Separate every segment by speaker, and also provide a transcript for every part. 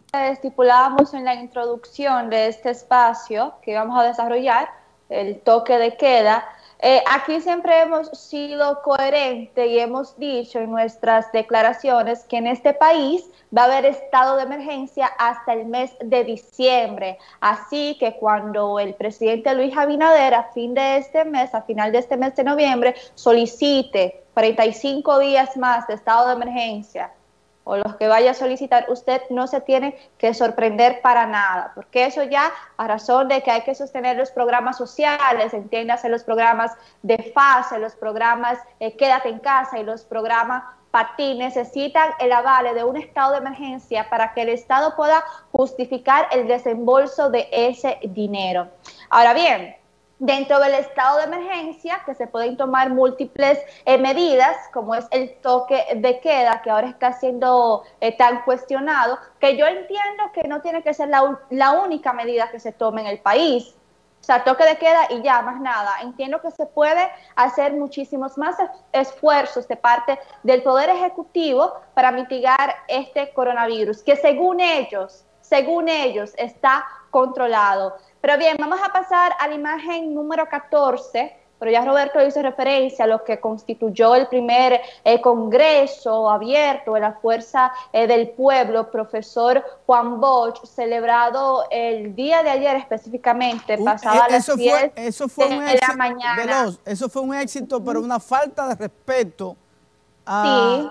Speaker 1: estipulábamos en la introducción de este espacio que vamos a desarrollar, el toque de queda, aquí siempre hemos sido coherentes y hemos dicho en nuestras declaraciones que en este país va a haber estado de emergencia hasta el mes de diciembre. Así que cuando el presidente Luis Abinader a final de este mes de noviembre, solicite 45 días más de estado de emergencia, o los que vaya a solicitar, usted no se tiene que sorprender para nada, porque eso ya a razón de que hay que sostener los programas sociales, entiéndase los programas de fase, los programas quédate en casa y los programas PATI, necesitan el avale de un estado de emergencia para que el Estado pueda justificar el desembolso de ese dinero. Ahora bien, dentro del estado de emergencia, que se pueden tomar múltiples medidas, como es el toque de queda, que ahora está siendo tan cuestionado, que yo entiendo que no tiene que ser la única medida que se tome en el país. O sea, toque de queda y ya, más nada. Entiendo que se puede hacer muchísimos más esfuerzos de parte del Poder Ejecutivo para mitigar este coronavirus, que según ellos, está controlado. Pero bien, vamos a pasar a la imagen número 14, pero ya Roberto hizo referencia a lo que constituyó el primer congreso abierto de la Fuerza del Pueblo, profesor Juan Bosch, celebrado el día de ayer específicamente, pasada las 10 de la mañana.
Speaker 2: Veloz, eso fue un éxito, pero una falta de respeto
Speaker 1: Sí.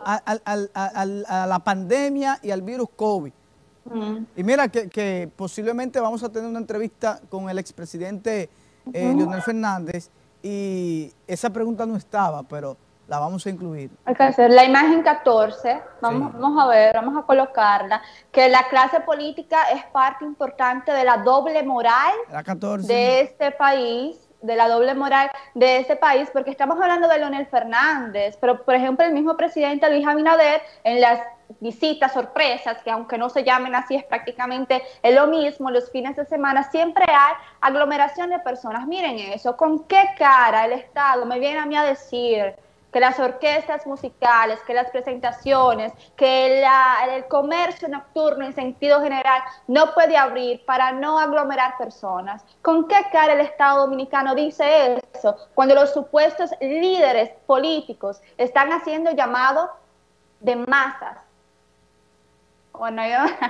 Speaker 2: a la pandemia y al virus COVID. Y mira que posiblemente vamos a tener una entrevista con el expresidente Leonel Fernández y esa pregunta no estaba, pero la vamos a incluir.
Speaker 1: Hay que hacer la imagen 14, vamos a ver, vamos a colocarla, que la clase política es parte importante de la doble moral de este país, porque estamos hablando de Leonel Fernández, pero por ejemplo el mismo presidente Luis Abinader en las visitas sorpresas, que aunque no se llamen así es prácticamente lo mismo, los fines de semana siempre hay aglomeración de personas. Miren eso, ¿con qué cara el Estado me viene a mí a decir que las orquestas musicales, que las presentaciones, que el comercio nocturno en sentido general no puede abrir para no aglomerar personas? ¿Con qué cara el Estado Dominicano dice eso cuando los supuestos líderes políticos están haciendo llamado de masas? Bueno,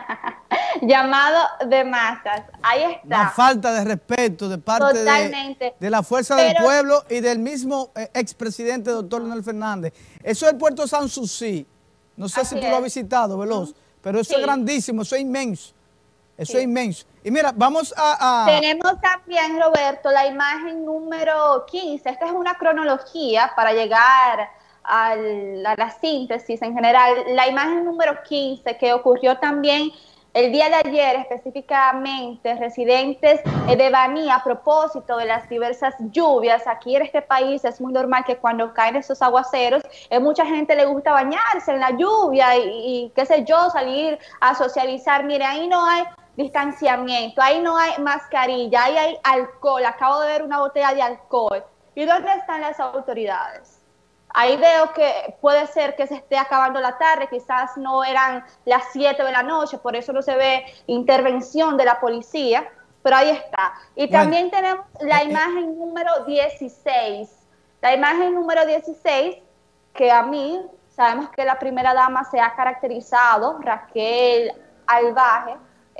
Speaker 1: llamado de masas, ahí está.
Speaker 2: Una falta de respeto de parte de la Fuerza del Pueblo y del mismo expresidente doctor Leonel Fernández. Eso es el puerto Sanssouci, no sé si tú lo has visitado, Veloz, pero eso es grandísimo, eso es inmenso, eso es inmenso. Y mira, vamos a...
Speaker 1: Tenemos también, Roberto, la imagen número 15, esta es una cronología para llegar a la síntesis en general. La imagen número 15 que ocurrió también el día de ayer, específicamente residentes de Baní, a propósito de las diversas lluvias. Aquí en este país es muy normal que cuando caen esos aguaceros, mucha gente le gusta bañarse en la lluvia y qué sé yo, salir a socializar. Mire, ahí no hay distanciamiento, ahí no hay mascarilla, ahí hay alcohol. Acabo de ver una botella de alcohol. ¿Y dónde están las autoridades? Ahí veo que puede ser que se esté acabando la tarde, quizás no eran las 7 de la noche, por eso no se ve intervención de la policía, pero ahí está. Y también tenemos la imagen número 16. La imagen número 16, que a mí, sabemos que la primera dama se ha caracterizado, Raquel Albaje,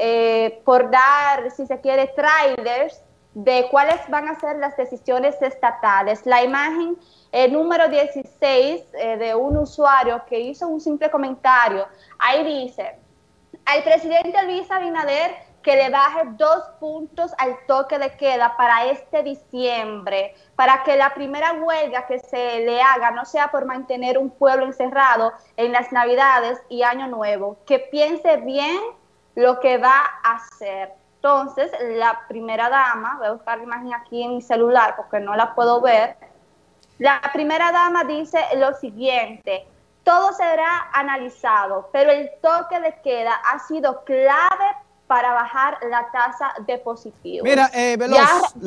Speaker 1: por dar, si se quiere, trailers de cuáles van a ser las decisiones estatales. La imagen número 16 de un usuario que hizo un simple comentario, ahí dice, al presidente Luis Abinader que le baje 2 puntos al toque de queda para este diciembre, para que la primera huelga que se le haga no sea por mantener un pueblo encerrado en las Navidades y Año Nuevo, que piense bien lo que va a hacer. Entonces, la primera dama, voy a buscar la imagen aquí en mi celular porque no la puedo ver. La primera dama dice lo siguiente: todo será analizado, pero el toque de queda ha sido clave para bajar la tasa de positivos.
Speaker 2: Mira, Veloz,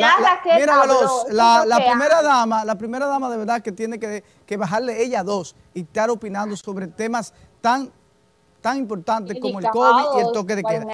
Speaker 2: la primera dama de verdad que tiene que bajarle ella 2 y estar opinando sobre temas tan importantes como el COVID y el toque de queda.